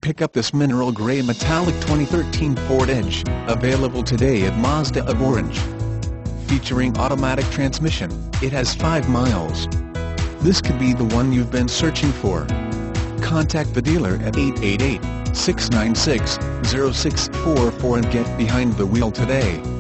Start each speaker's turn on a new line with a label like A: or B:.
A: Pick up this mineral gray metallic 2013 Ford Edge, available today at Mazda of Orange. Featuring automatic transmission, it has 5 miles. This could be the one you've been searching for. Contact the dealer at 888-696-0644 and get behind the wheel today.